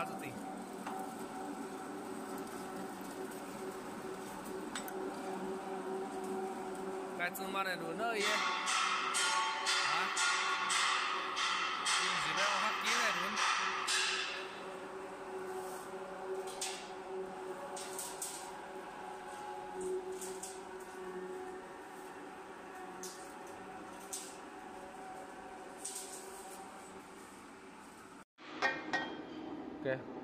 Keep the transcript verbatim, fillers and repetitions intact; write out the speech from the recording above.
cá rất tỉnh. Cái chân mà này đồ nơi ấy. Hả? Gì đó hắc ký này đúng. Ok.